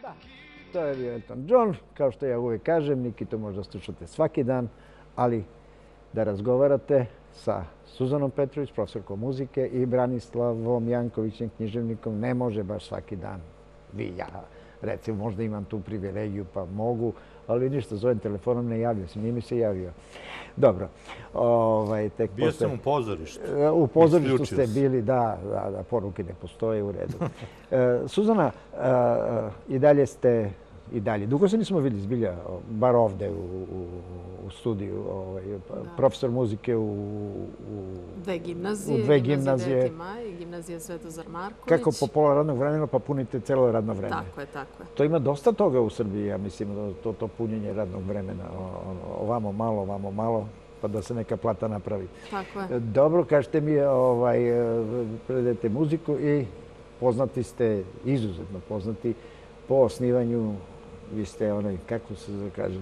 Da, to je bio Elton John. Kao što ja uvijek kažem, Nikitu možda slušate svaki dan, ali da razgovarate sa Suzanom Petrović, profesorkom muzike, i Branislavom Jankovićem, književnikom, ne može baš svaki dan. Vi, ja, recimo, možda imam tu privilegiju, pa mogu, ali ništa, zovem telefonom, ne javljam se, nije mi se javio. Dobro. Bio sam u pozorištu. U pozorištu ste bili, da, poruke ne postoje, u redu. Suzana, i dalje ste, dugo se nismo vidjeli zbilja, bar ovde u studiju, profesor muzike u dve gimnazije, gimnazija 9. maj i gimnazija Svetozar Marković. Kako po pola radnog vremena, pa punite celo radno vreme. Tako je, tako je. To ima dosta toga u Srbiji, ja mislim, to punjenje radnog vremena. Ovamo malo, pa da se neka plata napravi. Tako je. Dobro, kažete mi, predajete muziku i poznati ste, izuzetno poznati, po osnivanju, vi ste kako se kaže?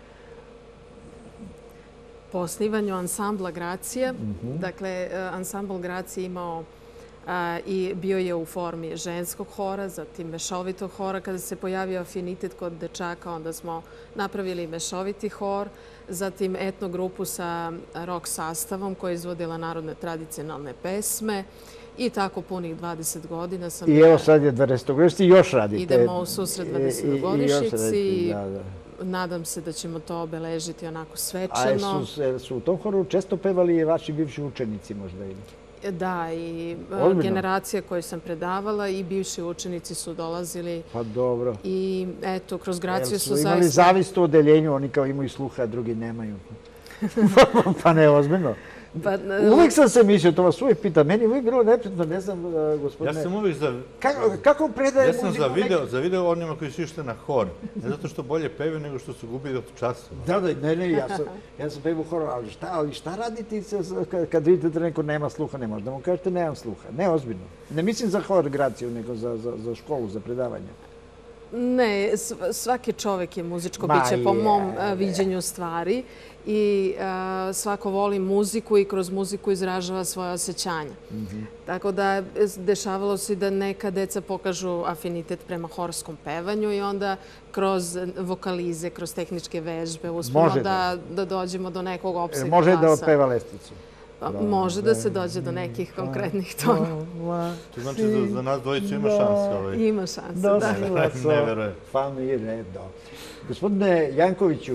Po osnivanju ansambla Gracija. Dakle, ansambl Gracija imao i bio je u formi ženskog hora, zatim mešovitog hora. Kada se pojavio afinitet kod dečaka, onda smo napravili mešoviti hor, zatim etno grupu sa rock sastavom koja je izvodila narodne tradicionalne pesme. I tako punih 20 godina sam... I evo sad je 20-godišnjici i još radite. Idemo u susret 20-godišnjici. Nadam se da ćemo to obeležiti onako svečano. A su u tom horu često pevali i vaši bivši učenici možda ili? Da, i generacija koju sam predavala i bivši učenici su dolazili. Pa dobro. I eto, kroz Graciju su zaista... Imali zavist u odeljenju, oni kao imaju sluha, a drugi nemaju. Pa ne, ozbiljno. Uvijek sam se mislio, to vas uvijek pitam. Meni uvijek bilo neprijatno, ne znam, gospodine... Ja sam uvijek kako predaje muziku? Ja sam za video onima koji su išli na hor. Ne zato što bolje pevaju, nego što su gubili od časova. Da, ne, ja sam pevao u horu, ali šta raditi kad vidite da neko nema sluha? Ne možda mu kažete nemam sluha. Ne, ozbiljno. Ne mislim za hor Graciju, nego za školu, za predavanje. Ne, svaki čovek je muzičko biće po mom viđenju stvari i svako voli muziku i kroz muziku izražava svoje osjećanja. Tako da dešavalo se da neka deca pokažu afinitet prema horskom pevanju i onda kroz vokalize, kroz tehničke vežbe uspemo da dođemo do nekog opsega glasa. Može da otpeva lesticu. Može da se dođe do nekih konkretnih tonova. To znači da za nas dvojicu ima šanse. Ima šanse, da. Ne verujem. Pa mi je redo. Gospodine Jankoviću,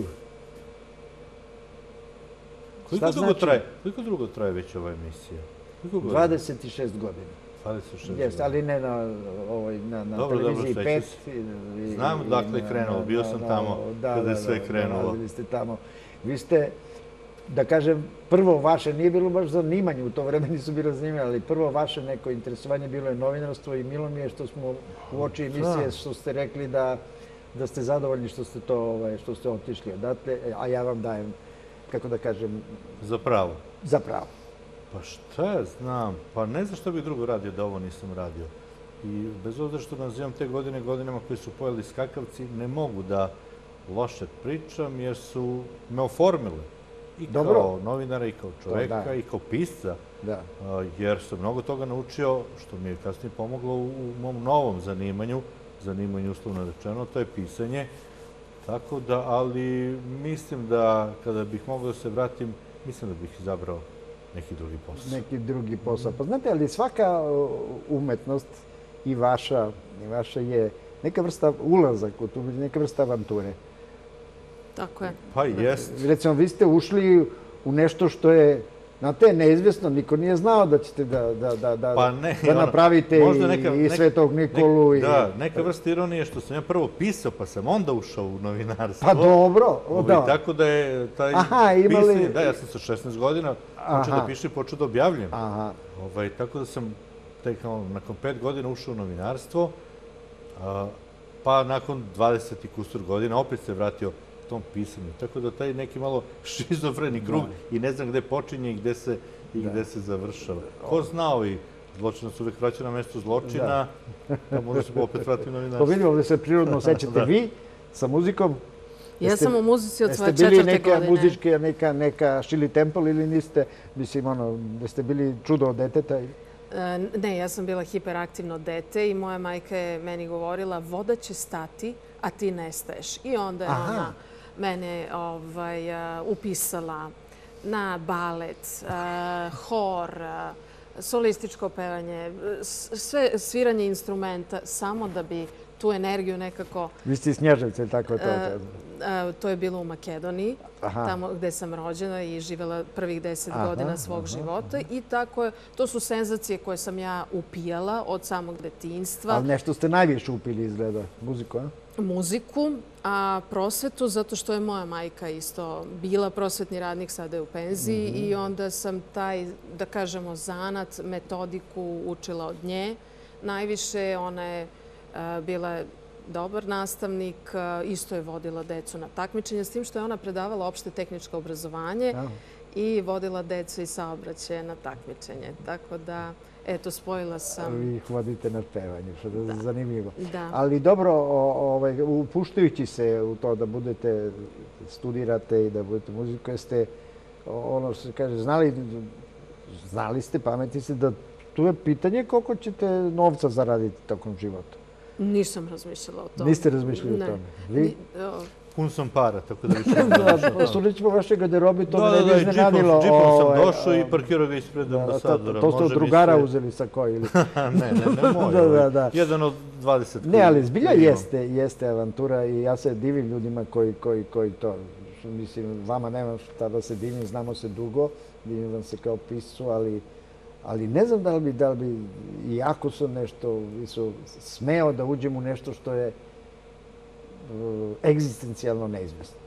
koliko dugo traje već ova emisija? 26 godina. 26 godina. Jeste, ali ne na televiziji 5. Znam dakle je krenulo, bio sam tamo kada je sve krenulo. Vi ste tamo. Vi ste, da kažem, prvo vaše, nije bilo baš zanimanje, u to vreme nisu bilo zanimanje, ali prvo vaše neko interesovanje bilo je novinarstvo i milo mi je što smo u oči emisije, što ste rekli da ste zadovoljni što ste otišli odatle, a ja vam dajem, kako da kažem... Za pravo. Za pravo. Pa šta ja znam, pa ne znam što bih drugo radio da ovo nisam radio. I bez obzira što nazivam te godinama koje su pojeli skakavci, ne mogu da loše pričam jer su me oformile. I kao novinara, i kao čoveka, i kao pisca. Jer sam mnogo toga naučio, što mi je kasnije pomoglo u mom novom zanimanju uslovno rečeno, to je pisanje. Tako da, ali mislim da kada bih mogao da se vratim, mislim da bih izabrao neki drugi posao. Neki drugi posao. Pa znate, ali svaka umetnost i vaša je neka vrsta ulazak, neka vrsta avanture. Tako je. Pa jest. Recimo, vi ste ušli u nešto što je, znate, neizvjesno. Niko nije znao da ćete da napravite i Svetog Nikolu. Da, neka vrsta ironije što sam ja prvo pisao, pa sam onda ušao u novinarstvo. Pa dobro. Tako da je taj pisanje, da, ja sam sa 16 godina počeo da pišem i počeo da objavljam. Tako da sam nakon 5 godina ušao u novinarstvo, pa nakon 20 i kusur godina opet se vratio tom pisanju. Tako da taj neki malo šizofreni krug i ne znam gde počinje i gde se završava. Ko znao i zločina se uvek vraća na mesto zločina, pa možda se opet vrati u novinarstvo. To vidimo da se prirodno osjećate vi sa muzikom. Ja sam u muzici od svoje 4. godine. Jeste bili neka muzička, neka Shirley Temple ili niste, mislim, da ste bili čudo od deteta? Ne, ja sam bila hiperaktivno dete i moja majka je meni govorila voda će stati, a ti nestaješ. I onda je ona mene upisala na balet, hor, solističko pevanje, sve sviranje instrumenta, samo da bi tu energiju nekako... Vi ste iz Snježevca ili tako je to? To je bilo u Makedoniji, tamo gde sam rođena i živjela prvih 10 godina svog života. I tako je, to su senzacije koje sam ja upijala od samog detinjstva. Ali nešto ste najviše upili izgleda, muziku, a? Muziku, a prosvetu, zato što je moja majka isto bila prosvetni radnik, sada je u penziji i onda sam taj, da kažemo, zanat, metodiku učila od nje. Najviše ona je bila dobar nastavnik, isto je vodila decu na takmičenje, s tim što je ona predavala opšte tehničko obrazovanje i vodila decu i saobraćaje na takmičenje. Tako da, eto, spojila sam... Vi ih vodite na pevanje, što je zanimljivo. Da. Ali dobro, upuštajući se u to da budete, studirate i da budete muziku, jeste, ono što se kaže, znali ste, pametni ste da tu je pitanje koliko ćete novca zaraditi tokom života. Nisam razmišljala o tome. Niste razmišljali o tome? Vi? Pun sam para, tako da više... Sudeći po vašeg garderobi, to me ne bi iznenadilo. Džipom sam došao i parkirao ga ispred ambasadora. To ste od drugara uzeli sa koji? Ne moj. Jedan od 20. Ne, ali zbilja jeste avantura i ja se divim ljudima koji to... Mislim, vama nema šta da se divim, znamo se dugo, divim vam se kao piscu, ali ne znam da li bi, iako sam nešto smeo da uđem u nešto što je egzistencijalno neizvesno.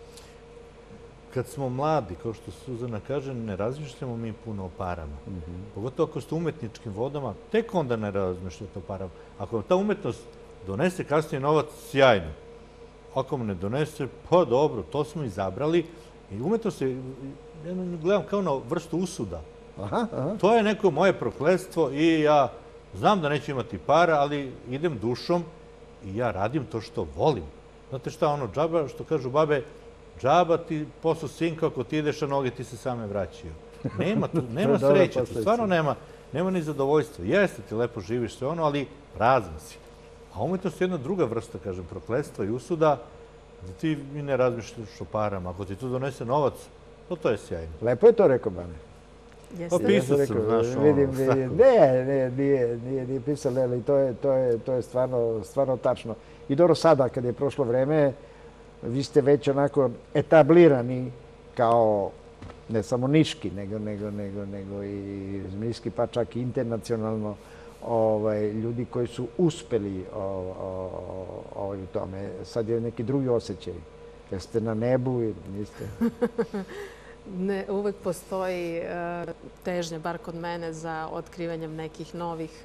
Kad smo mladi, kao što Suzana kaže, ne razmišljamo mi puno o parama. Pogotovo ako ste u umetničkim vodama, tek onda ne razmišljate o parama. Ako vam ta umetnost donese kasnije novac, sjajno. Ako vam ne donese, pa dobro, to smo izabrali. I umetnost je, ja gledam kao na vrstu usuda. To je neko moje prokletstvo i ja znam da neću imati para, ali idem dušom i ja radim to što volim. Znate šta, ono džaba, što kažu babe, džaba ti posao sinka, ako ti ideš, a noge ti se same vraćaju. Nema sreće, tu stvarno nema ni zadovoljstva. Jeste, ti lepo živiš sve ono, ali prazan si. A umetnost je jedna druga vrsta, kažem, prokletstva i usuda, da ti ne razmišljaš o parama. Ako ti to donese novac, to je sjajno. Lepo je to rekao, Bane. Pa pisao sam, znaš, nije pisao, ali to je stvarno tačno. I dobro, sada, kad je prošlo vreme, vi ste već onako etablirani kao ne samo niški, nego i zmijski, pa čak i internacionalno ljudi koji su uspeli u tome. Sad je neki drugi osjećaj. Jeste na nebu ili niste? Ne, uvek postoji težnja, bar kod mene, za otkrivanjem nekih novih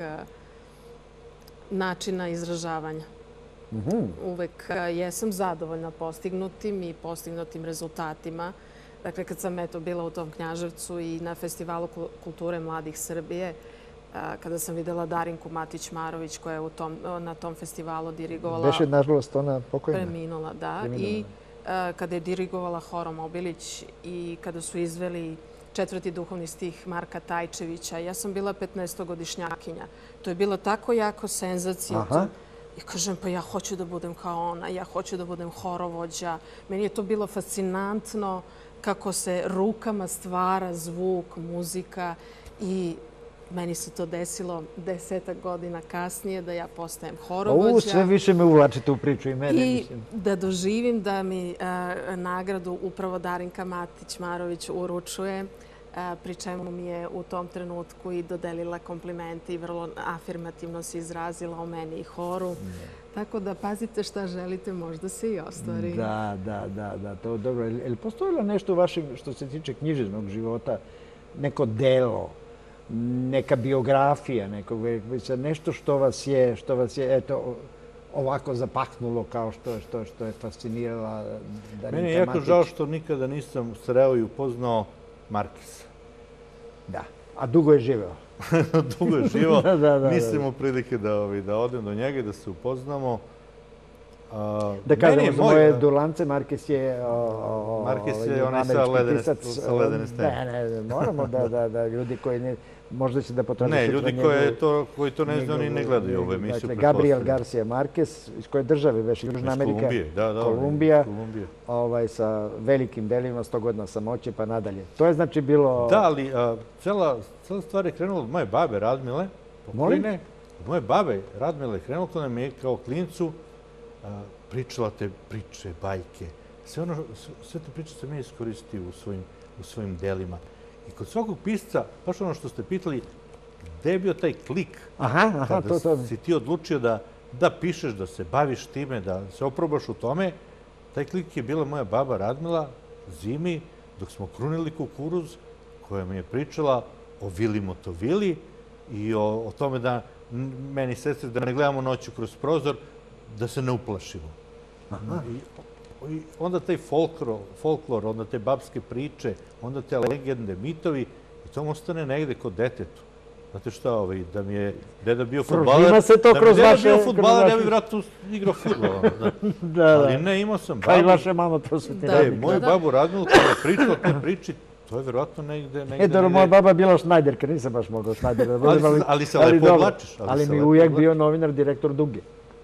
načina izražavanja. Uvek jesam zadovoljna postignutim i postignutim rezultatima. Dakle, kad sam bila u tom Knjaževcu i na Festivalu kulture mladih Srbije, kada sam videla Darinku Matić-Marović koja je na tom festivalu dirigovala... Beše, nažalost, ona pokojna. Preminula, da. I kada je dirigovala Horom Obilić i kada su izveli 4. duhovni stih Marka Tajčevića. Ja sam bila 15-godišnjakinja. To je bilo tako jako senzacija. I kažem, pa ja hoću da budem kao ona, ja hoću da budem horovođa. Meni je to bilo fascinantno kako se rukama stvara zvuk, muzika i meni se to desilo 10 godina kasnije da ja postajem horovođa. Sve više me uvlačite u priču i mene. I da doživim da mi nagradu upravo Darinka Matić-Marović uručuje, pri čemu mi je u tom trenutku i dodelila komplimente i vrlo afirmativno se izrazila o meni i horu. Tako da pazite šta želite, možda se i ostvari. Da, to je dobro. Je li postojilo nešto u vašem, što se tiče književnog života, neko delo, neka biografija, nešto što vas je, eto, ovako zapahnulo kao što je fascinirala Darinka Matić? Meni je jako žao što nikada nisam sreo i upoznao Markisa. Da, a dugo je živeo. Dugo je živeo. Nisam imao prilike da odem do njega i da se upoznamo. Da kažemo za moje Dulance, Markes je onaj sa ledene stene. Ne, moramo da ljudi koji ne... Možda će da potraže... Ne, ljudi koji to ne znaju, oni ne gledaju ovu emisiju. Dakle, Gabriel Garcia Marquez, iz koje države već Južna Amerika, Kolumbija, sa velikim delima 100 godina samoće pa nadalje. To je znači bilo... Da, ali cela stvar je krenula od moje babe Radmile. Molim? Od moje babe Radmile je krenula koja nam je kao klincu pričala te priče, bajke. Sve te priče sam ja iskoristio u svojim delima. I kod svakog pisca, baš ono što ste pitali, gde je bio taj klik? Kada si ti odlučio da pišeš, da se baviš time, da se oprobaš u tome, taj klik je bila moja baba Radmila zimi, dok smo krunili kukuruz, koja mi je pričala o Vili Motovili i o tome da meni sestre, da ne gledamo noću kroz prozor, da se ne uplašimo. I onda taj folklor, onda te babske priče, onda te legende, mitovi, i to ostane negde kod detetu. Znate šta, da mi je deda bio fudbaler, ja bih vratno igrao fudbal. Ali ne, imao sam babu. Kao i vaše mama, to su ti radili. Moju babu Radmilu, kada je pričala te priči, to je verovatno negde... Dobro, moja baba je bila Šnajderka, nisam baš mogao Šnajder. Ali se lepo oblačiš. Ali mi uvijek bio novinar, direktor Duge.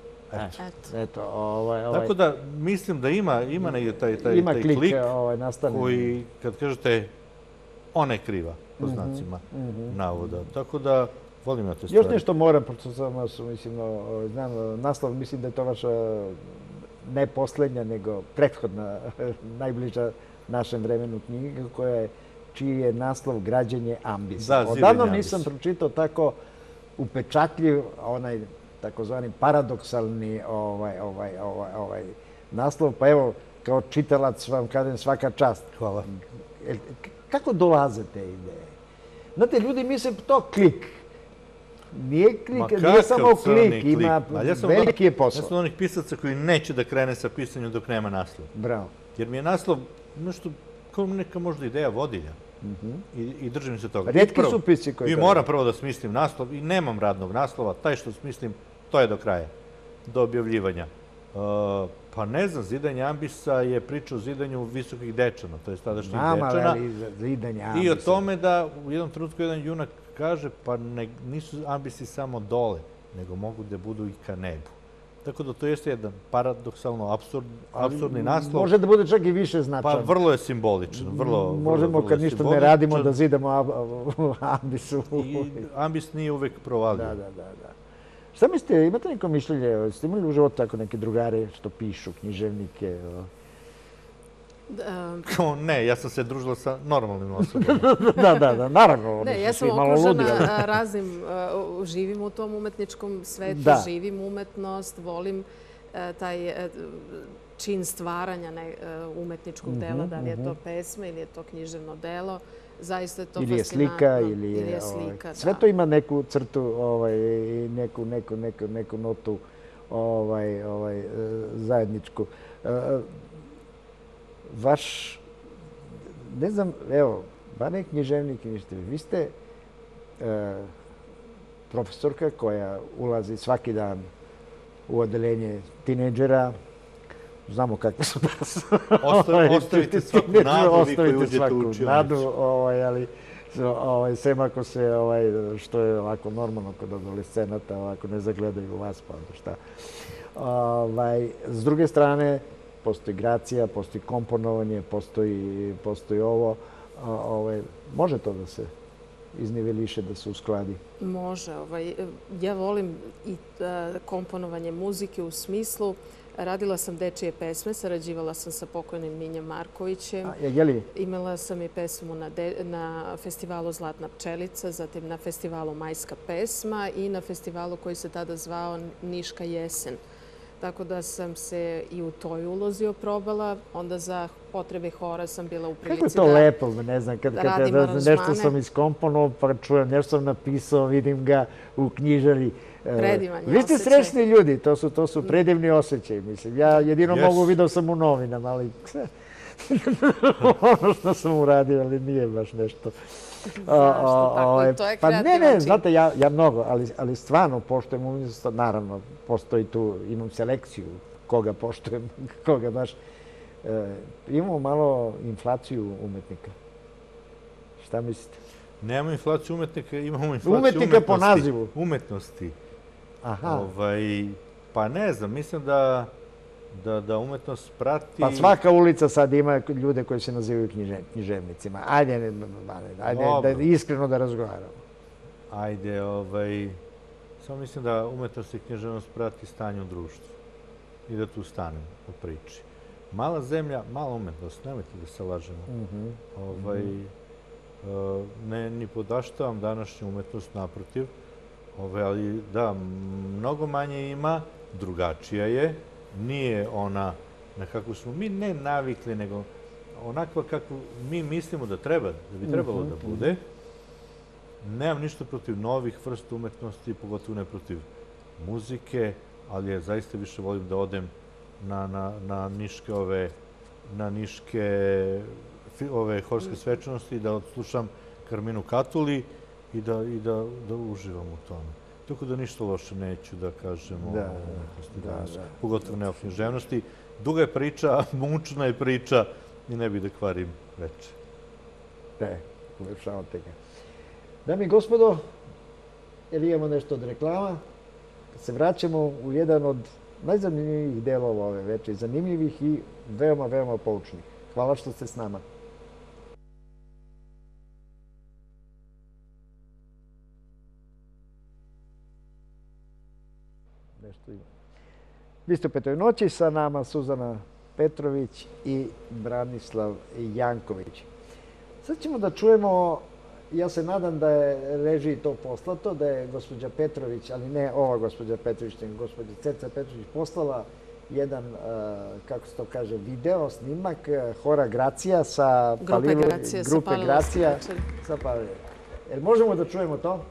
Tako da mislim da ima negdje taj klik koji, kad kažete, ona je kriva, po znacima navoda. Tako da volim ja te stvari. Još nešto moram, pošto sam vas, mislim, znam, naslov, mislim da je to vaša ne poslednja, nego prethodna, najbliža našem vremenu knjiga, čiji je naslov Građenje ambisa. Odavno nisam pročitao tako upečatljiv, onaj takozvani paradoksalni naslov, pa evo, kao čitalac vam kažem svaka čast. Hvala. Kako dolaze te ideje? Znate, ljudi misle to klik. Nije klik, nije samo klik, ima veliki je posao. Ja sam od onih pisaca koji neće da krene sa pisanjem dok nema naslov. Bravo. Jer mi je naslov nešto kao neka možda ideja vodilja. I držim se toga. Rijetki su pisci koji... I moram prvo da smislim naslov i nemam radnog naslova. Taj što smislim, to je do kraja, do objavljivanja. Pa ne znam, Zidanje ambisa je priča o zidanju Visokih Dečana, to je tadašnjih Dečana. I o tome da u jednom trenutku jedan junak kaže, pa nisu ambisi samo dole, nego mogu da budu i ka nebu. Tako da to jeste jedan paradoksalno apsurdni naslov. Može da bude čak i više značajan. Pa vrlo je simboličan. Možemo kad ništa ne radimo da zidamo ambisu. Ambis nije uvek provalio. Da. Šta mislite, imate neko mišljenje? Ste imali u životu tako neke drugare što pišu, književnike? Ne, ja sam se družila sa normalnim osobama. Da, naravno. Ne, ja sam okružena raznim, živim u tom umetničkom svetu, živim umetnost, volim taj čin stvaranja umetničkog dela, da li je to pesma ili je to književno delo. Zaista je to fascinantno. Ili je slika. Sve to ima neku crtu, neku notu zajedničku. Vaš, ne znam, evo, bar ne književnik i ništa. Vi ste profesorka koja ulazi svaki dan u odeljenje tinejdžera. Znamo kakve su danas. Ostavite svaku nadu vi koji uđete u učionicu. Ali sem ako se, što je ovako normalno kod adolescenata, ovako ne zagledaju vas, pa šta. S druge strane, postoji gracija, postoji komponovanje, postoji ovo. Može to da se izniveliše, da se uskladi? Može. Ja volim i komponovanje muzike u smislu. Radila sam dečije pesme, sarađivala sam sa pokojnim Minjom Markovićem. Imala sam i pesmu na festivalu Zlatna pčelica, zatim na festivalu Majska pesma i na festivalu koji se tada zvao Niška jesen. Tako da sam se i u toj ulozi oprobala. Onda za potrebe hora sam bila u prilici da radim aranžmane. Kako je to lepo, ne znam, kad nešto sam iskomponovao, pa čujem, nešto sam napisao, vidim ga u knjižari. Predivan je osjećaj. Vi ste srećni ljudi, to su predivni osjećaji, mislim. Ja jedino mogu video sam u novinama, ali ono što sam uradio, ali nije baš nešto. Zašto? Tako, to je kreativan čin. Ne, znate, ja mnogo, ali stvarno poštujem umjetnost, naravno, postoji tu, imam selekciju koga poštujem, koga baš. Imamo malo inflaciju umetnika. Šta mislite? Nemamo inflaciju umetnika, imamo inflaciju umetnika po nazivu. Umetnosti. Aha. Pa ne znam, mislim da umetnost prati... Pa svaka ulica sad ima ljude koji se nazivaju književnicima. Ajde da iskreno da razgovaramo. Ajde, samo mislim da umetnost i književnost prati stanje u društvu i da tu stanem u priči. Mala zemlja, mala umetnost, nemojte da se lažemo. Ne ni podaštavam današnju umetnost, naprotiv, ali da, mnogo manje ima, drugačija je, nije ona na kakvu smo mi ne navikli, nego onakva kakvu mi mislimo da bi trebalo da bude. Nemam ništa protiv novih vrsta umetnosti, pogotovo ne protiv muzike, ali ja zaista više volim da odem na niške horske svečanosti i da odslušam Karminu Katuli i da uživam u tome. Tako da ništa loše neću da kažem o umetnosti danas, pogotovo ne o književnosti. Duga je priča, mučna je priča i ne bih da kvarim veče. Ulepšavamo tega. Dame i gospodo, jer imamo nešto od reklama, se vraćamo u jedan od najzanimljivijih delova ove veče, zanimljivih i veoma, veoma poučnih. Hvala što ste s nama. Vi ste u Petoj noći, sa nama Suzana Petrović i Branislav Janković. Sad ćemo da čujemo, ja se nadam da je režiji to poslato, da je gospođa Petrović, ali ne ova gospođa Petrović, nego gospođa Ceca Petrović poslala jedan, kako se to kaže, video, snimak hora Gracija sa grupe Gracija sa Palilula. Jer možemo da čujemo to?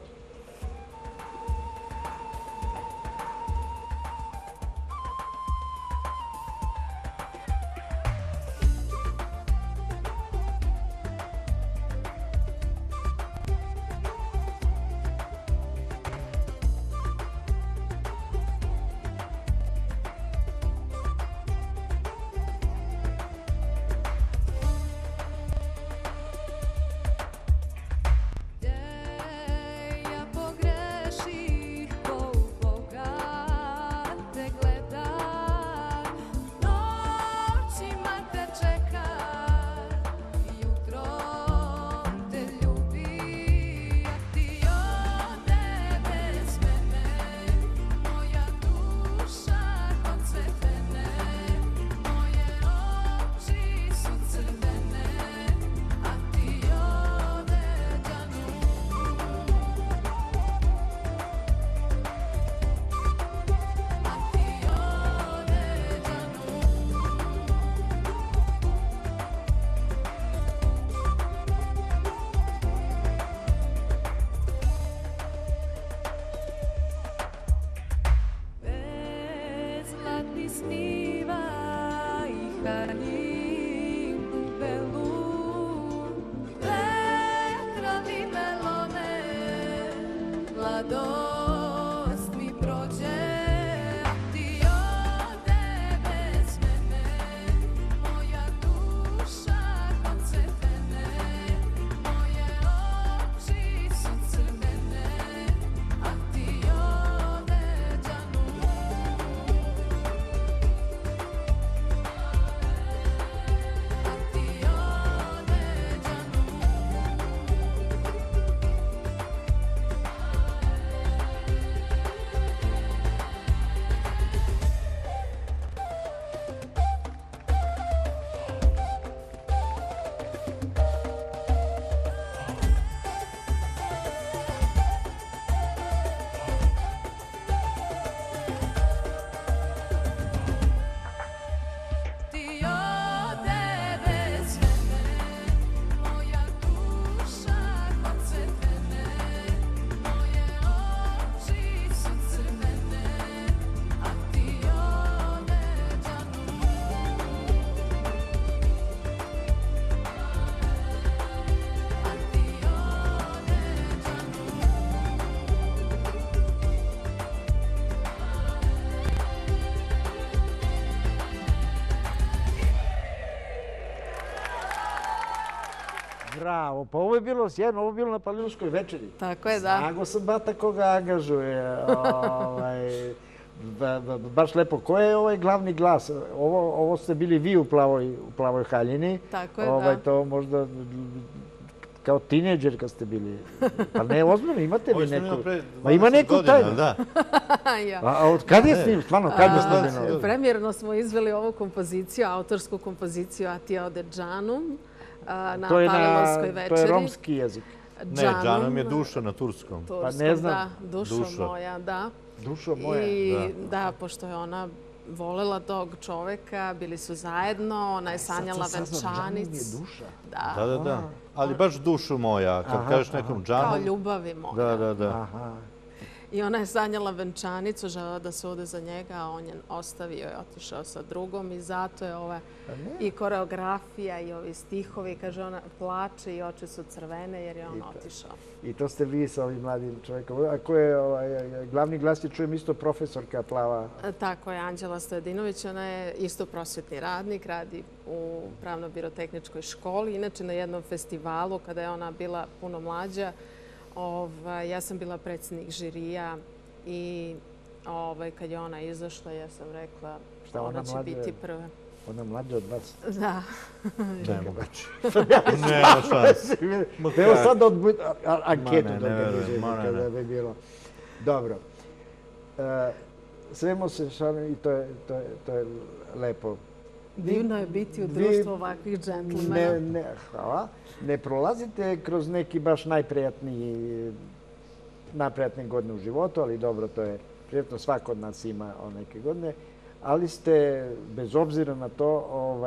Bravo, pa ovo je bilo sjajno, ovo je bilo na Palilulskoj večeri. Tako je, da. Snago sam bata koga angažuje. Baš lepo. Ko je ovaj glavni glas? Ovo ste bili vi u Plavoj haljini. Tako je, da. To možda kao tineđer kad ste bili. Pa ne, ozbiljno, imate vi neku... Ma ima neku tajnu. Da. A od kad je snim? Stvarno, kad je snimljeno? Premijerno smo izveli ovu kompoziciju, autorsku kompoziciju A ti ode džanum na Palilulskoj večeri. To je romski jezik. Ne, džanum je duša na turskom. Pa ne znam. Da, dušo moja, da. Dušo moja, I da, pošto je ona volela tog čoveka, bili su zajedno, ona je sanjala venčanicu. Džanum je duša. Da. Ali baš dušu moja, kad kažeš nekom džanum... Kao ljubavi moja. Da. I ona je sanjala venčanicu, želela da se ode za njega, a on je ostavio i otišao sa drugom i zato je ova i koreografija i ovi stihovi, kaže ona, plače i oči su crvene jer je on otišao. I to ste vi sa ovim mladim čovjekom. A ko je glavni glas, je čujem isto profesorka Plava? Tako je, Anđela Stojedinović, ona je isto prosvjetni radnik, radi u Pravno-birotehničkoj školi, inače na jednom festivalu kada je ona bila puno mlađa. Ja sam bila predsjednik žirija i kad je ona izašla, ja sam rekla ona će biti prva. Ona mlađa od vas? Da. Nemoguće. Nema šanse. Evo sad anketu da organizujete kada bi bilo. Dobro. Svemo se šalim i to je lepo. Divno je biti u društvu ovakvih džentlmena. Hvala. Ne prolazite kroz neki baš najprijatnije godine u životu, ali dobro, to je prijatno. Svako od nas ima neke godine. Ali ste, bez obzira na to,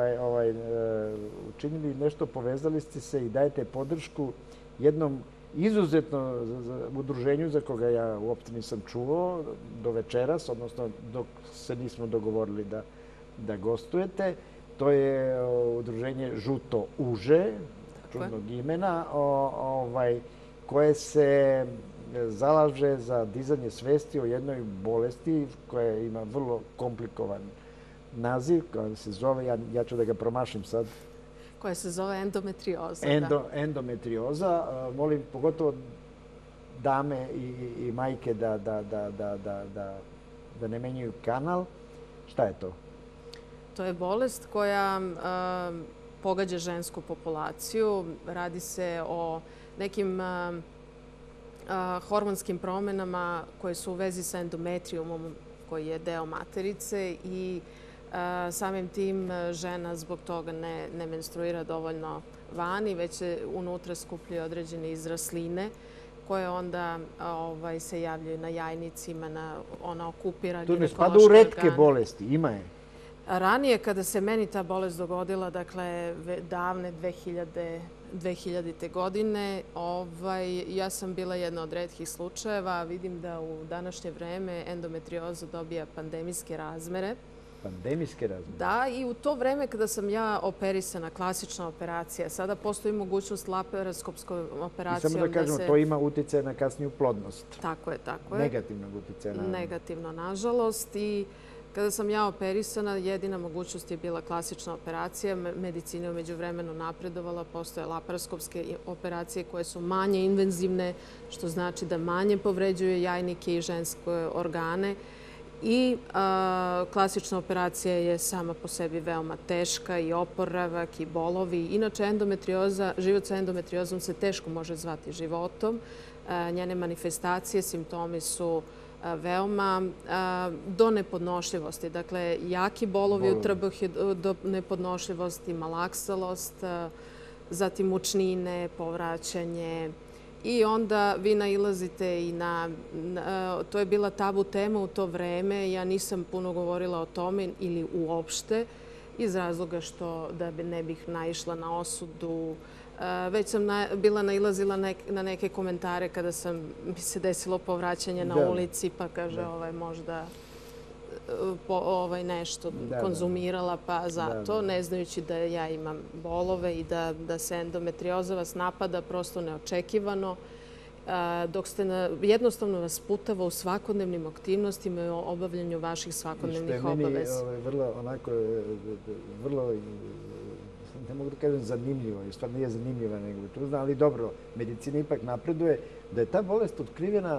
učinili nešto, povezali ste se i dajete podršku jednom izuzetno udruženju za koga ja uopšte nisam čuo do večeras, odnosno dok se nismo dogovorili da gostujete. To je udruženje Žuto uže, čudnog imena, koje se zalaže za dizanje svesti o jednoj bolesti koja ima vrlo komplikovan naziv, koja se zove, ja ću da ga promašim sad. Koja se zove endometrioza. Endometrioza. Molim pogotovo dame i majke da ne menjaju kanal. Šta je to? To je bolest koja pogađa žensku populaciju. Radi se o nekim hormonskim promjenama koje su u vezi sa endometrijumom koji je deo materice i samim tim žena zbog toga ne menstruira dovoljno vani, već se unutra skupljaju određene izrasline koje onda se javljaju na jajnicima, ona okupira tu ginekološke organe. Tu ne spada u retke bolesti, ima je? Ranije, kada se meni ta bolest dogodila, dakle, davne 2000. godine, ja sam bila jedna od retkih slučajeva. Vidim da u današnje vreme endometrioza dobija pandemijske razmere. Pandemijske razmere? Da, i u to vreme kada sam ja operisana, klasična operacija, sada postoji mogućnost laparoskopskom operacijom. I samo da kažemo, to ima utjecaj na kasniju plodnost. Tako je. Negativnog utjecaja. Negativno, nažalost. I kada sam ja operisana, jedina mogućnost je bila klasična operacija. Medicina je umeđu vremenu napredovala, postoje laparoskopske operacije koje su manje invazivne, što znači da manje povređuju jajnike i ženske organe. I klasična operacija je sama po sebi veoma teška i oporavak i bolovi. Inače, život sa endometriozom se teško može zvati životom. Njene manifestacije, simptomi su veoma do nepodnošljivosti. Dakle, jaki bolovi u trbuhu do nepodnošljivosti, malaksalost, zatim mučnine, povraćanje. I onda vi nailazite i na... To je bila tabu tema u to vreme. Ja nisam puno govorila o tome ili uopšte iz razloga što da ne bih naišla na osudu. Već sam bila nailazila na neke komentare kada mi se desilo povraćanje na ulici, pa kaže možda nešto konzumirala, pa zato, ne znajući da ja imam bolove i da se endometrioza vas napada prosto neočekivano, dok ste jednostavno vas putava u svakodnevnim aktivnostima i obavljanju vaših svakodnevnih obaveza. Što je meni vrlo ne mogu da kažem zanimljivo, jer stvar nije zanimljiva, nego je trudna, ali dobro, medicina ipak napreduje, da je ta bolest otkrivena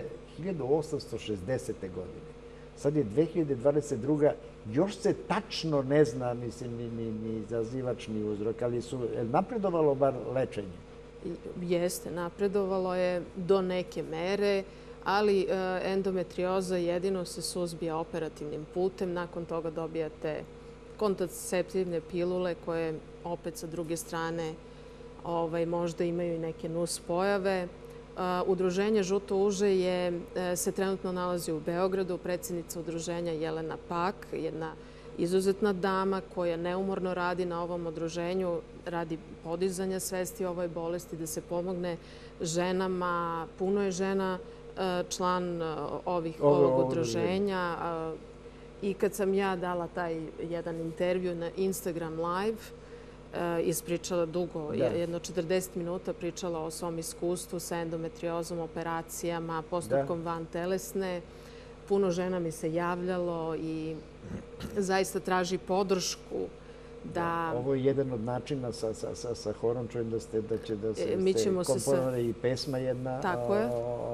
1860. godine. Sad je 2022. Još se tačno ne zna, mislim, ni izazivač, ni uzrok, ali su napredovalo bar lečenje. Jeste, napredovalo je do neke mere, ali endometrioza jedino se suzbija operativnim putem. Nakon toga dobijate kontraceptivne pilule koje opet sa druge strane možda imaju i neke nuspojave. Udruženje Žuto uže se trenutno nalazi u Beogradu. Predsjednica udruženja Jelena Pak, jedna izuzetna dama koja neumorno radi na ovom udruženju, radi podizanja svesti o ovoj bolesti, da se pomogne ženama. Puno je žena član ovog udruženja. I kad sam ja dala taj jedan intervju na Instagram live, ispričala dugo, jedno 40 minuta pričala o svom iskustvu sa endometriozom, operacijama, postupkom vantelesne. Puno žena mi se javljalo i zaista traži podršku da... Ovo je jedan od načina sa horom, čujem da će da se komponovali i pesma jedna. Tako je.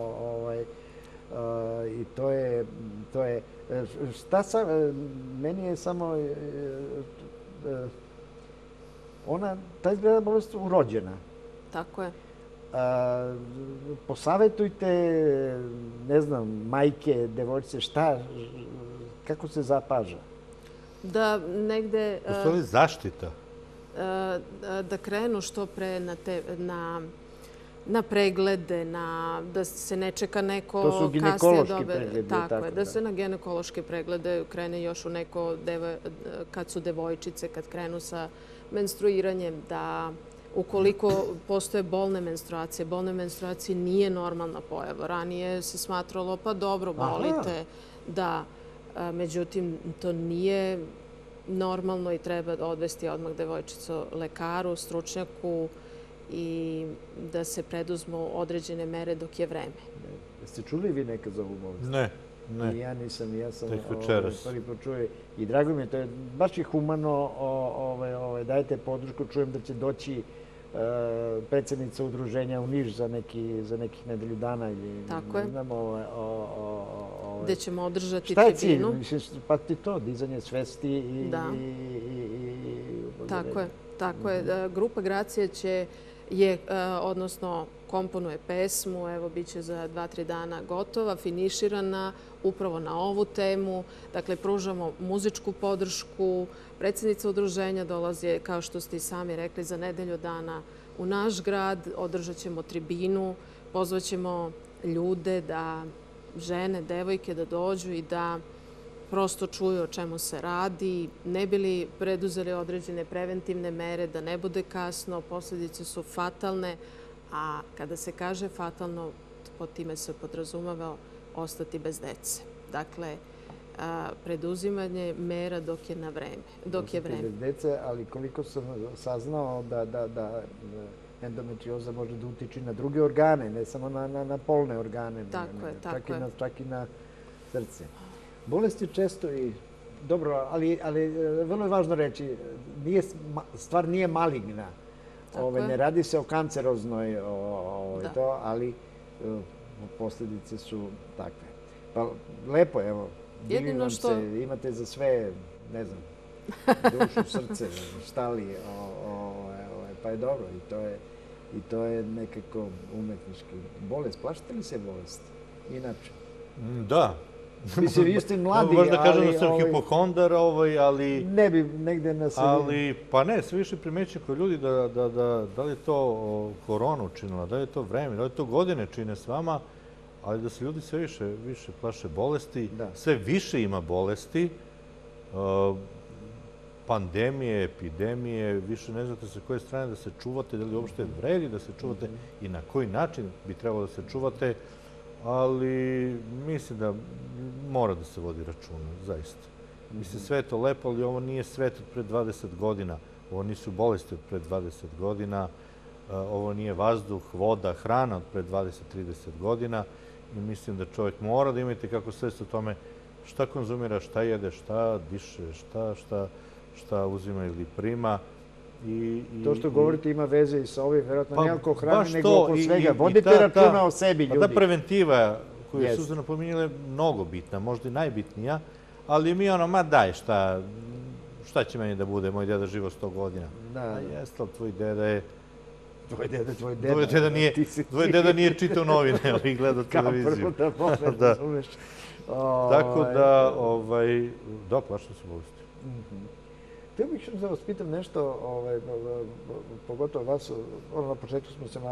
I to je... Šta sam... Meni je samo... Ta izgleda bolest urođena. Tako je. Posavetujte, ne znam, majke, devojčice, kako se zapaža? Da negde... Postoji zaštita? Da krenu što pre na preglede, da se ne čeka neko kasnije. To su ginekološki pregledi. Tako je, da se na ginekološke preglede krene još u neko, kad su devojčice, kad krenu sa menstruiranjem, da ukoliko postoje bolne menstruacije nije normalna pojava. Ranije se smatralo, pa dobro, bolite, da. Međutim, to nije normalno i treba odvesti odmah devojčicu lekaru, stručnjaku i da se preduzmu određene mere dok je vreme. Jeste čuli vi nekad za ovu bolest? Ne. I ja nisam, ja sam prvi put čuo i drago mi je, to je baš i humano, dajte podršku, čujem da će doći predsjednica udruženja u Niš za nekih nedelju dana ili ne znam, gde ćemo održati tribinu. Šta je cilj? Mislim, pa ti to, dizanje svesti i... Tako je. Grupa Gracija odnosno komponuje pesmu, evo, bit će za 2-3 dana gotova, finiširana upravo na ovu temu. Dakle, pružamo muzičku podršku. Predsjednica udruženja dolazi, kao što ste i sami rekli, za nedelju dana u naš grad. Održat ćemo tribinu, pozvaćemo ljude, žene, devojke da dođu i da prosto čuju o čemu se radi, ne bi li preduzeli određene preventivne mere, da ne bude kasno, posljedice su fatalne, a kada se kaže fatalno, pod time se podrazumeva ostati bez dece. Dakle, preduzimanje mera dok je na vreme. Dok je vreme. Bez dece, ali koliko sam saznao da endometrioza može da utiče na druge organe, ne samo na polne organe, čak i na srce. Bolest je često i dobro, ali vrlo je važno reći, stvar nije maligna. Ne radi se o kanceroznoj, ali posljedice su takve. Pa lepo, evo, divim vam se, imate za sve, ne znam, dušu, srce, štali, pa je dobro i to je nekako umetnički bolest. Plašite li se bolest? Inače? Da. Mislim, vi ste mladi, ali... Možda kažem da sam hipohondar, ali... Ne bi negde na sebi... Ali, pa ne, sve više primećujem kod ljudi da li je to korona učinila, da li je to vreme, da li je to godine čine s vama, ali da se ljudi sve više plaše bolesti, sve više ima bolesti, pandemije, epidemije, više ne znate sa koje strane da se čuvate, da li uopšte vredi da se čuvate i na koji način bi trebalo da se čuvate, ali mislim da mora da se vodi računa, zaista. Mislim, sve je to lepo, ali ovo nije svet od pred 20 godina. Ovo nisu bolesti od pred 20 godina. Ovo nije vazduh, voda, hrana od pred 20-30 godina. I mislim da čovjek mora da imate kako svest o tome šta konzumira, šta jede, šta diše, šta uzima ili prima. To što govorite ima veze i sa ovim, verovatno ne oko hrane, nego to, oko svega. Vodite računa o sebi, ljudi. Ta preventiva koju je Suzana pominjala je mnogo bitna, možda i najbitnija, ali mi ma daj, šta će meni da bude, moj deda živo 100 godina. A jeste, ali tvoj deda je... Tvoj deda nije čitao novine, ali gleda televiziju. Kao prvo da razumeš. Tako da, plašno se bolesti. Htio bih da vas pitam nešto, pogotovo vas, na početku smo se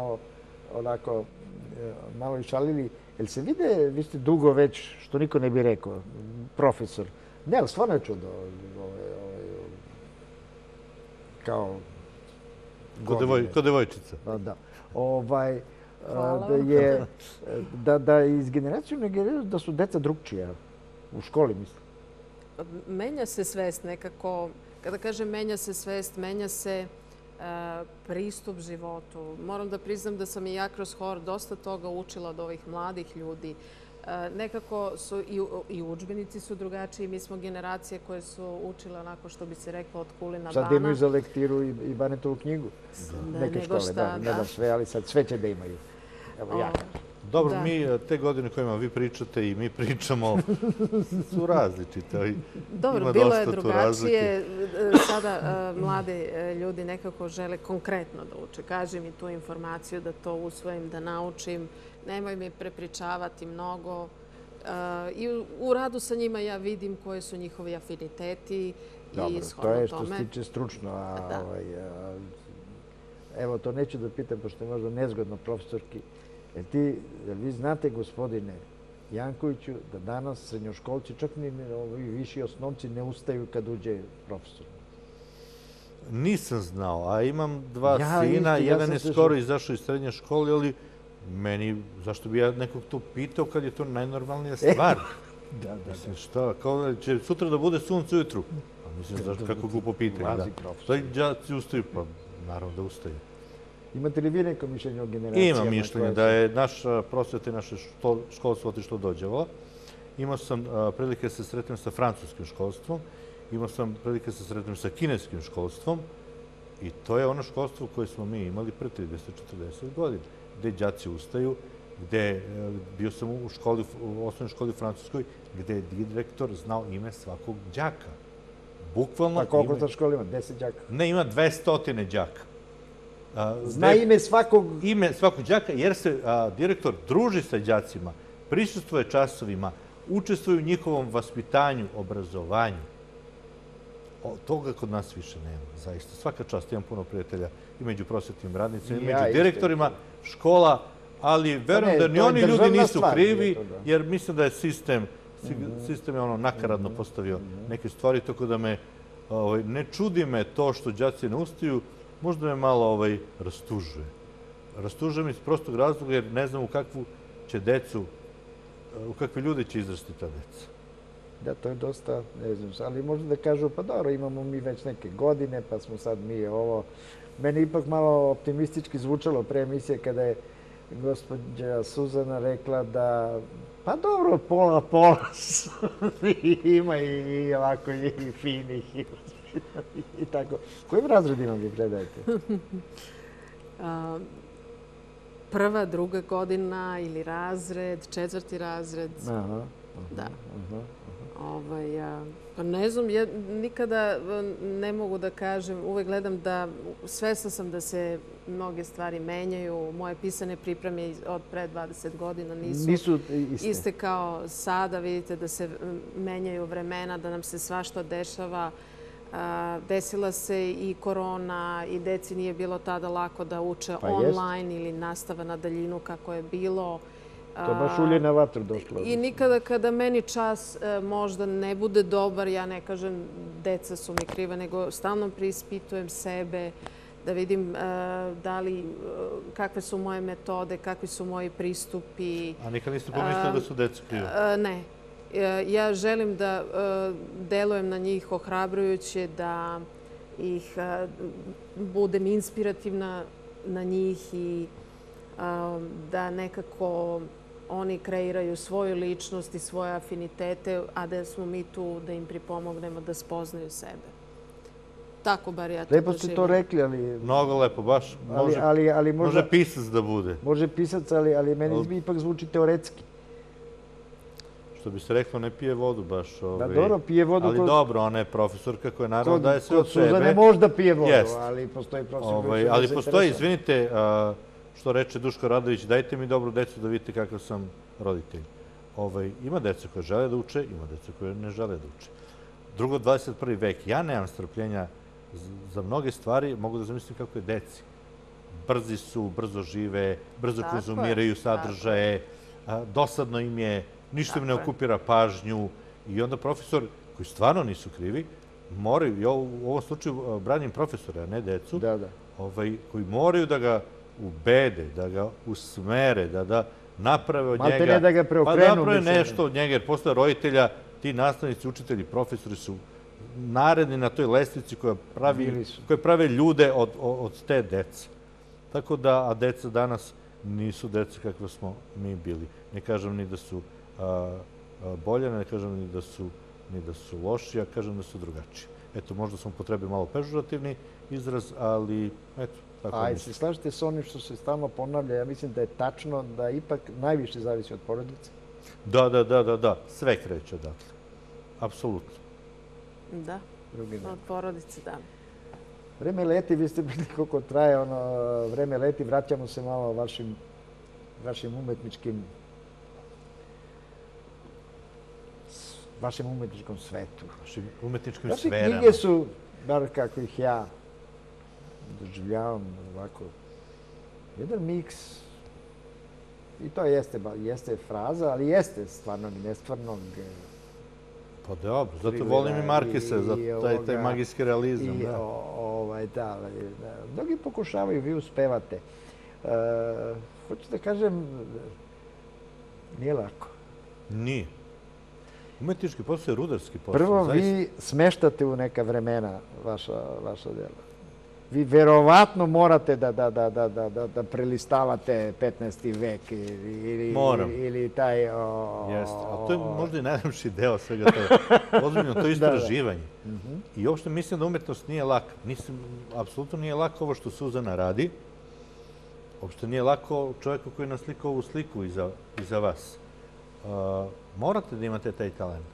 malo išalili. Jel se vide, vi ste dugo već, što niko ne bi rekao, profesor. Ne, ali stvarno je čudo. Kao... Ko devojčica. Da. Da iz generacije na generaciju da su deca drugčija u školi, mislim. Menja se svest nekako. Kada kažem menja se svest, menja se pristup životu. Moram da priznam da sam i ja kroz hor dosta toga učila od ovih mladih ljudi. Nekako su i udžbenici su drugačiji. Mi smo generacije koje su učile onako što bi se reklo od kulina bana. Sad imaju za lektiru i Banetovu knjigu. Neke škole, da. Ne znam sve, ali sad sve će da imaju. Evo ja. Dobro, mi te godine kojima vi pričate i mi pričamo su različite. Dobro, bilo je drugačije. Sada mlade ljudi nekako žele konkretno da uče. Kaži mi tu informaciju, da to usvojim, da naučim. Nemoj mi prepričavati mnogo. I u radu sa njima ja vidim koje su njihovi afiniteti. Dobro, to je što se tiče stručno. Evo, to neću da pitam, pošto je možda nezgodno profesorki. Jel vi znate, gospodine Jankoviću, da danas srednjoškolci, čak ni viši osnovci, ne ustaju kad uđe profesor? Nisam znao, a imam dva sina. Jedan je skoro izašao iz srednje škole, ali meni, zašto bi ja nekog to pitao kad je to najnormalnija stvar? Mislim, šta, kao da će sutra da bude sunce ujutru? Mislim, zašto, kako glupo pitanje. Šta đaci ustaju? Pa, naravno da ustaju. Imate li vi neko mišljenje o generacijama? Imam mišljenje da je naša prosveta i naše školstvo otišlo dođevo. Imao sam prilike da se sretnem sa francuskim školstvom, imao sam prilike da se sretnem sa kineskim školstvom i to je ono školstvo koje smo mi imali pre 30-40 godina, gde đaci ustaju, gde bio sam u osnovnoj školi francuskoj, gde je direktor znao ime svakog đaka. Bukvalno... A koliko ta škola ima? 10 đaka? Ne, ima 200 đaka. Zna ime svakog... Ime svakog đaka, jer se direktor druži sa đacima, prisustvuje časovima, učestvuje u njihovom vaspitanju, obrazovanju. Toga kod nas više nema, zaista. Svaka čast, imam puno prijatelja i među prosvetnim radnicima, i među direktorima škola, ali verujem da ni oni ljudi nisu krivi, jer mislim da je sistem je nakaradno postavio neke stvari, tako da me ne čudi me to što đaci ne ustaju, možda me malo rastužuje. Rastužuje mi iz prostog razloga jer ne znam u kakvu će decu, u kakve ljude će izrasti ta deca. Da, to je dosta, ne znam, ali možda da kažu, pa dobro, imamo mi već neke godine, pa smo sad mi ovo. Meni ipak malo optimistički zvučalo pre emisije kada je gospođa Suzana rekla da, pa dobro, pola ima i ovako i finih i tako. Kojim razredima vi predajete? Prva, druga godina ili razred, 4. razred. Da. Pa ne znam, ja nikada ne mogu da kažem, uvek gledam da, svesna sam da se mnoge stvari menjaju. Moje pisane pripreme od pre 20 godina nisu iste kao sada. Vidite da se menjaju vremena, da nam se svašta dešava. Desila se i korona i deci nije bilo tada lako da uče online ili nastava na daljinu kako je bilo. To je baš ulje na vatru došlo. I nikada kada meni čas možda ne bude dobar, ja ne kažem deca su mi kriva, nego stalno preispitujem sebe da vidim kakve su moje metode, kakvi su moji pristupi. A nikad niste pomislili da su deca kriva? Ne. Ja želim da delujem na njih ohrabrujuće, da ih budem inspirativna na njih i da nekako oni kreiraju svoju ličnost i svoje afinitete, a da smo mi tu da im pripomognemo da spoznaju sebe. Tako bar ja to Lepo ste to doživim. rekli, ali... Mnogo lepo, baš ali možda... može pisac da bude. Može pisac, ali meni ipak zvuči teoretski. Što bi se reklo, ne pije vodu baš. Da, dobro, pije vodu... Ali dobro, ona je profesorka koja naravno daje sve od sebe. Kod Suzane možda pije vodu, Jest. ali postoji profesor koji Ali postoji, izvinite, što reče Duško Radović, dajte mi dobru decu da vidite kakav sam roditelj. Ima deca koje žele da uče, ima deca koje ne žele da uče. Drugo, 21. vek. Ja nemam strpljenja za mnoge stvari, mogu da zamislim kako je deci. Brzi su, brzo žive, brzo konzumiraju sadržaje, dosadno im je, ništa im ne okupira pažnju i onda profesor, koji stvarno nisu krivi, moraju, ja u ovom slučaju branim profesore, a ne decu, koji moraju da ga ubede, da ga usmere, da naprave od njega... Malte ne da ga preokrenu. Pa naprave nešto od njega, jer posle roditelja ti nastavnici, učitelji, profesori su naredni na toj lestvici koje prave ljude od te dece. Tako da, a deca danas nisu deca kakve smo mi bili. Ne kažem ni da su bolje, ne kažem ni da su loši, ja kažem da su drugačiji. Eto, možda smo potrebili malo pežurativni izraz, ali eto, tako mislim. A se slažete s onim što se stalno ponavlja, ja mislim da je tačno da ipak najviše zavisi od porodice. Da. Sve kreće odatle. Apsolutno. Da, od porodice, da. Vreme leti, vi ste bili koliko traje, vreme leti, vraćamo se malo vašim umetničkom svetu. Vašim umetničkim Vaše sferama. knjige su, bar kako ih ja doživljavam ovako, jedan miks, i to jeste fraza, ali jeste stvarnog i nestvarnog. Pa dobro, zato volim i Markesa, za taj magijski realizam. Da. Mnogi pokušavaju, vi uspevate. Hoću da kažem, nije lako. Nije. Umetnički posao je rudarski posao. Prvo, vi smeštate u neka vremena vaša dela. Vi verovatno morate da prelistavate 15. vek ili taj... Jeste, a to je možda i najlepši deo svega toga. Ozbiljno, to je istraživanje. I uopšte mislim da umetnost nije laka. Apsolutno nije lako ovo što Suzana radi. Uopšte nije lako čovjeku koji je naslikao ovu sliku iza vas. Morate da imate taj talent.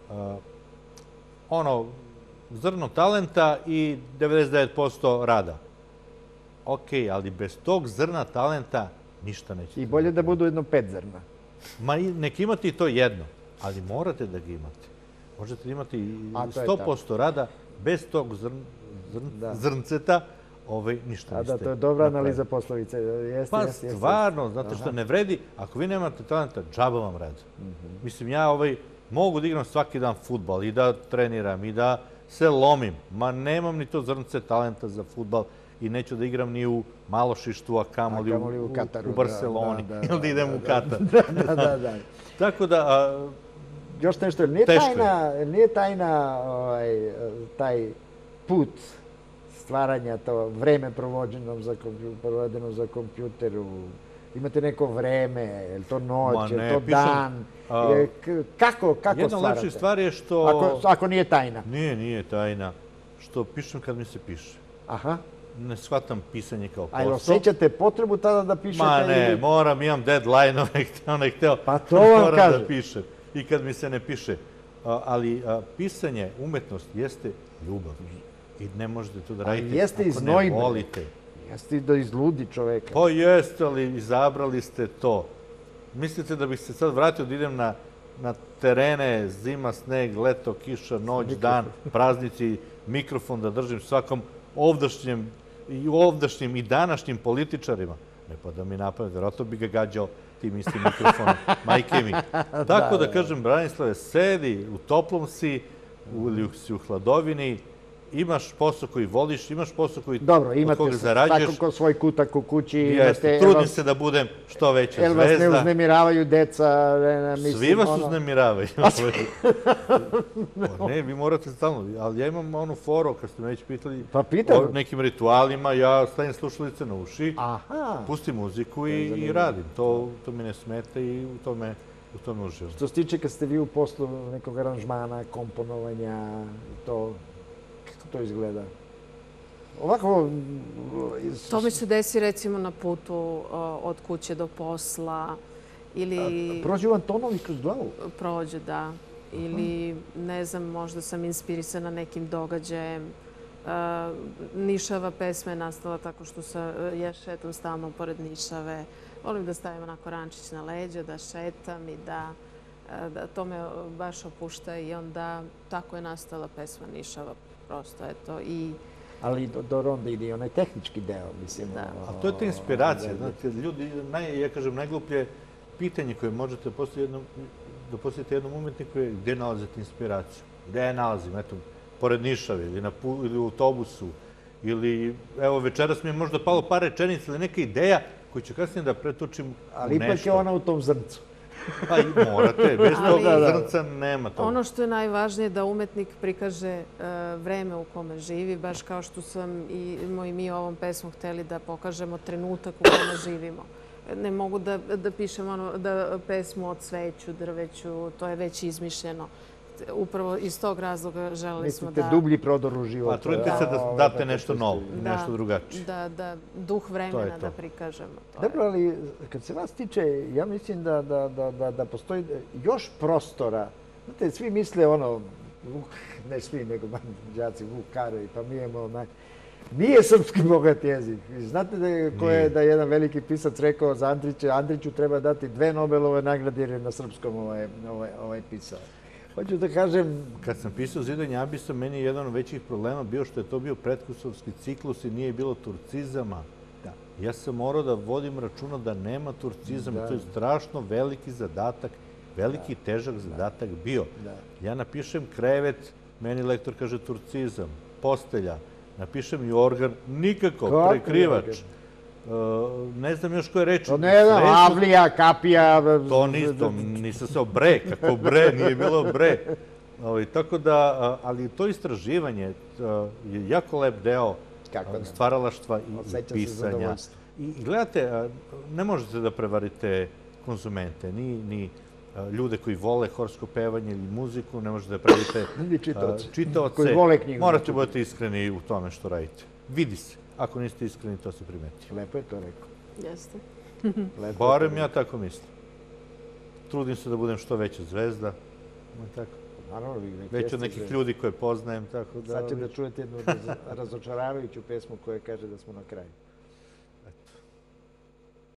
Zrno talenta i 99% rada. Ok, ali bez tog zrna talenta ništa neće. I bolje da budu jedno 5 zrna. Ma nek imate i to jedno, ali morate da ga imate. Možete imati 100% rada, bez tog zrnceta, ništa niste. Da, to je dobra analiza poslovice. Pa stvarno, znate što ne vredi, ako vi nemate talenta, džaba vam radi. Mislim, ja mogu da igram svaki dan fudbal i da treniram i da se lomim. Ma nemam ni to zrnce talenta za fudbal i neću da igram ni u Malošištu, a kamoli u Barceloni. Ili da idem u Katar. Da. Tako da... Još nešto, nije tajna taj put stvaranja, to vreme provedeno za kompjuteru. Imate neko vreme, je li to noć, je li to dan? Kako stvarate? Jedna lepših stvari je što... Ako nije tajna. Nije tajna. Što pišem kad mi se piše. Aha. Ne shvatam pisanje kao posao. A ili osjećate potrebu tada da pišete? Ma ne, moram, imam deadline, onaj hteo. Pa to vam kažem. kažem. Moram da pišem. I kad mi se ne piše. Ali pisanje, umetnost, jeste ljubav. I ne možete to da radite ako ne volite. Jeste i da izludi čoveka. Pa jeste, ali izabrali ste to. Mislite da bih se sad vratio da idem na terene, zima, sneg, leto, kiša, noć, dan, praznici, mikrofon da držim svakom ovdašnjim i današnjim političarima? Ne pa da mi napamet, vjerojatno bi ga gađao tim istim mikrofonom, majke mi. Tako da kažem, Branislave, sedi, u toplom si, ili si u hladovini, imaš posao koji voliš, imaš posao koji od koga zarađuješ. Dobro, imate svoj kutak u kući. Jeste, trudim se da budem što veća zvezda. Jel vas ne uznemiravaju deca? Svi vas uznemiravaju. Ne, vi morate stalno. Ali ja imam onu foru, kad ste me već pitali o nekim ritualima, ja stavim slušalice na uši, pustim muziku i radim. To mi ne smeta i u tome uživam. Što se tiče kad ste vi u poslu nekog aranžmana, komponovanja, to izgleda? ovako... To mi se desi recimo na putu od kuće do posla ili... Prođu vam tonovi kroz glavu? Prođu, da. Ili, ne znam, možda sam inspirisana nekim događajem. Nišava pesma je nastala tako što ja šetam stalno pored Nišave. Volim da stavim onako rančić na leđa, da šetam i da to me baš opušta i onda tako je nastala pesma Nišava. Prosto, eto. Ali do ronda ide i onaj tehnički deo, mislim. A to je ta inspiracija. Znate, ljudi, ja kažem, najgluplje pitanje koje možete da postavite jednom umetniku je gde nalazite inspiraciju. Gde je nalazim? Eto, pored Nišave ili u autobusu. Ili, evo, večeras mi je možda palo par rečenica ili neka ideja koju ću kasnije da pretočim u nešto. Ali ipak je ona u tom zrncu. Pa i morate, bez toga zrnca nema toga. Ono što je najvažnije je da umetnik prikaže vreme u kome živi, baš kao što sam i mi ovom pesmom hteli da pokažemo trenutak u kome živimo. Ne mogu da pišem pesmu o cveću, drveću, to je već izmišljeno. Upravo iz tog razloga želeli smo da... Mislite dublji prodor u životu. Pa trudite se da date nešto novo, nešto drugačije. Da duh vremena da prikažemo. Dobro, ali kad se vas tiče, ja mislim da postoji još prostora. Znate, svi misle ne svi, nego đaci Vuk Karadžić, pa mi imamo Nije srpski bogat jezik. Znate da je jedan veliki pisac rekao za Andrića, Andriću treba dati 2 Nobelove nagrade jer je na srpskom pisao. Hoću da kažem... Kad sam pisao Zidanje Abisa, meni je jedan od većih problema bio što je to bio pretkusovski ciklus i nije bilo turcizama. Ja sam morao da vodim računa da nema turcizama. To je strašno veliki zadatak, veliki težak zadatak bio. Ja napišem krevet, meni lektor kaže turcizam, postelja. Napišem i organ, nikako, prekrivač. Ne znam još koje reči. Ne znam, avlija, kapija... To nisam se bre, kako bre, nije bilo bre. Tako da, ali to istraživanje je jako lep deo stvaralaštva i pisanja. I gledajte, ne možete da prevarite konzumente, ni ljude koji vole horsko pevanje ili muziku, ne možete da prevarite čitaoce. Morate budete iskreni u tome što radite. Vidi se. Ako niste iskreni, to se primeti. Lepo je to rekao. Jeste. Barem ja tako mislim. Trudim se da budem što veća zvezda. Već od nekih ljudi koje poznajem. Sad će da čujete jednu razočaravajuću pesmu koja kaže da smo na kraju.